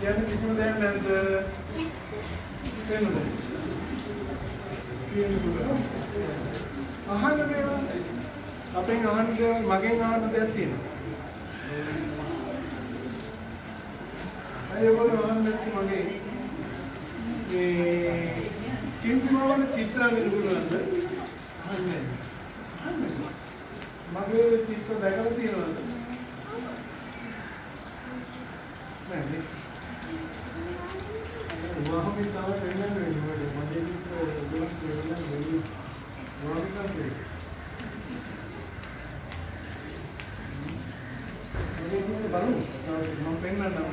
කියන්නේ කිසිම දෙයක් නැද්ද? තේරුණාද? අහන්න දේවල් අපෙන් අහන්න මගෙන් අහන්න දෙයක් තියෙනවා. අයෝගොල්ලෝ අහන්න මගේ කිම්මවල චිත්‍ර විරුණාද? අහන්නේ. මගේ චිත්‍ර දැකලා තියෙනවද? නෑ. වහමින් තව වෙනම වෙනවා. මගේ චිත්‍ර දුරස් වෙනවා නෙවෙයි. වහමින් බලමු. මම පෙන්නන්නම්